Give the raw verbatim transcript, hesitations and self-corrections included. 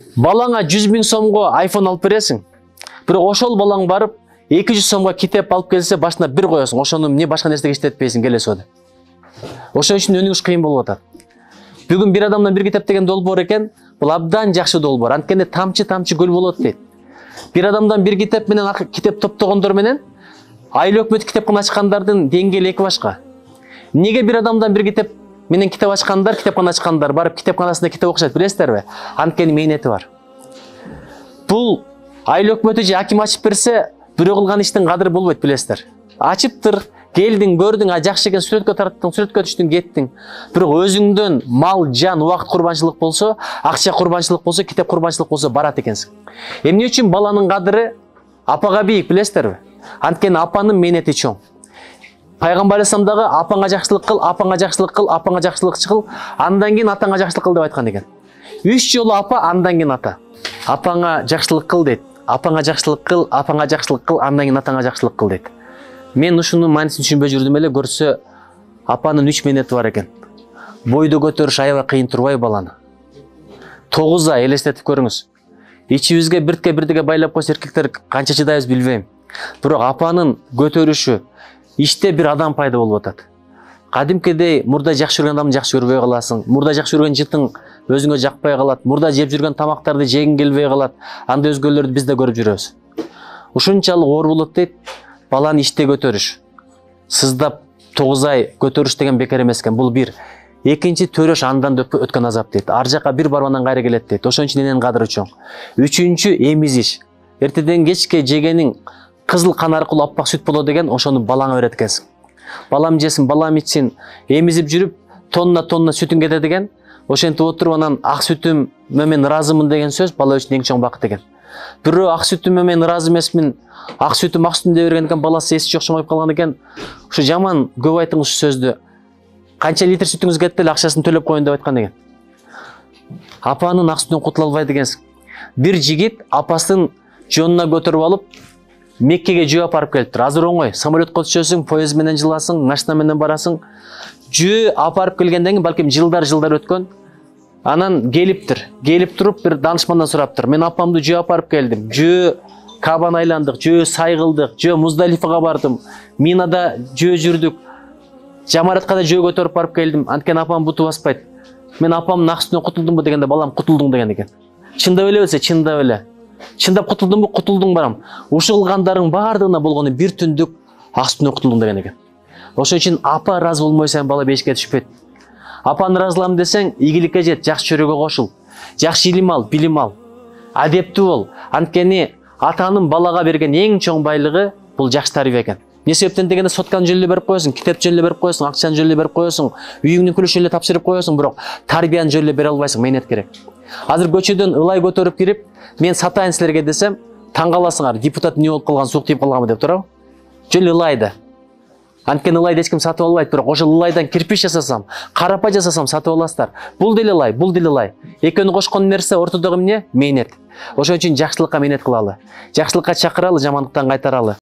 Балаңа жүз миң сомго айфон алып бересиң. Бирок ошол балаң барып эки жүз сомго китеп алып келсе, башына бир коесуң. Ошону эмне башка нерсеге иштетпейсиң, келесиң. Ошон үчүн өнүгүш кыйын болуп атат. Бүгүн бир адамдан бир китеп деген долбоор экен, бул абдан жакшы долбоор. Анткени тамчы-тамчы көл болот дейт. Бир адамдан бир китеп менен китеп топтогондор менен айыл өкмөт китепкана ачкандардын деңгээли эки башка. Неге бир адамдан бир китеп менен китеп ачкандар, китепкана ачкандар барып китепканасында китеп окушат, билесиздерби? Анткени мээнети бар. Бул айыл өкмөтү же аким ачып берсе, бирөө кылган иштин кадыры болбойт, билесиздер. Ачыптыр, келдиң, көрдүң, а жакшы экен, сүрөткө тарттың, сүрөткө түштүң, кеттиң. Бирок өзүңдөн мал, жан, убакыт курбанчылык болсо, акча курбанчылык болсо, китеп курбанчылык болсо барат экенсиң. Эмне үчүн баланын кадыры апага бийик, билесиздерби? Анткени апанын мээнети чоң. Пайгамбар алейхиссаламдагы апаңа жакшылык кыл, апаңа жакшылык кыл, апаңа жакшылык кыл, андан кийин атаңа жакшылык кыл деп айткан экен. Үч жолу апа, андан кийин ата. Апаңа жакшылык кыл дейт. Апаңа жакшылык кыл, апаңа жакшылык кыл, андан кийин атаңа жакшылык кыл дейт. Мен ушунун маанисин түшүнбөй жүрдүм эле, көрсө апанын үч мээнети бар экен. Бойду көтөрүш аябай кыйын турбай баланы. тогуз ай элестетип көрүңүз. Ичибизге биртке бирдеге байлап койсо эркектер канча чыдайбыз билбейм. Бирок апанын көтөрүшү иште бир адам пайда болуп атат. Кадимкидей мурда жакшы көргөн адамды жакшы көрбөй каласың. Мурда жакшы көргөн жытың өзүңө жакпай калат. Мурда жеп жүргөн тамактарды жегиң келбей калат. Анда өзгөлөрдү биз да көрүп жүрөбүз. Ушунчалык оор болот дейт. Баланы иште көтөрүш. Сыздап тогуз ай көтөрүш деген бекер эмес экен. Бул бир. Экинчи төрөш андан өткөн азап дейт. Ар жака бир барбандан кайра келет дейт. Ошон үчүн эненин кадыры чоң. Үчүнчү эмизиш. Эртеден кечке жегениң кызыл кан аркылуу аппак сүт болот деген, ошону балаңа берет экенсиң. Балам жесин, балам ичсин, эмизип жүрүп тонна тонна сүтүң кетет деген. Ошентип отуруп анан ак сүтүм менен ыраазымын деген сөз бала үчүн эң чоң бакыт экен. Бирөө ак сүтүм менен ыраазы эмесмин, ак сүтүм ак сүтүм дей берген экен, баласы эси жок чоңоюп калган экен. Ушу жаман көп айтыңыз ушу сөздү. Канча литр сүтүңүз кетти эле, акчасын төлөп коюн деп айткан экен. Апанын ак сүтүнөн кутула албайт экенсиң. Бир жигит апасын жонуна көтөрүп алып Меккеге жөө апарып келиптир. Азыр оңой, самолетко түшөсүң, поезд менен жыласың, машина менен барасың. Жөө апарып келгенден кийин балким жылдар жылдар өткөн. Анан келиптир. Келип туруп бир данышмандан сураптыр. Мен апамды жөө апарып келдим. Жөө Кабаны айландык, жөө сай кылдык, жөө Муздалифага бардым. Минада жөө жүрдүк. Жамаратка да жөө көтөрүп барып келдим. Анткени апам буту баспайт. Мен апамдын ак сүтүнөн кутулдумбу дегенде балам кутулдуң деген экен. Чындап эле болсо, чындап эле. Чындап кутулдумбу, кутулдуң барам. Ушул кылгандарың баардыгына болгону бир түндүк ак сүтүнөн кутулдуң деген экен. Ошон үчүн апа ыраазы болмойсаң бала бешикке түшпөйт. Апаны ыраазыламын десең, ийгиликке жет, жакшы чөрөгө кошул. Жакшы илим ал, билим ал. Адептүү бол. Анткени атанын балага берген эң чоң байлыгы бул жакшы тарбия экен. Не себептен дегенде сотканы жөн эле берип коесуң, китеп жөн эле берип коесуң, акчаны жөн эле берип коесуң, үйүңдүн күлүшүн эле тапшырып коесуң, бирок тарбияны жөн эле бере албайсың, мээнет керек. Азыр көчөдөн ылай көтөрүп кирип, мен сатайын силерге десем, таң каласыңар, депутат эмне болуп калган, сук тип калганбы деп турабы? Жөн эле ылайды. Анткени ылайды эч ким сатып албайт, бирок ошол ылайдан кирпич жасасам, карапа жасасам сатып аласыздар. Бул деле ылай, бул деле ылай. Экөөнү кошкон нерсе ортодогу эмне? Мээнет. Ошон үчүн жакшылыкка мээнет кылалы. Жакшылыкка чакыралы, жамандыктан кайтаралы.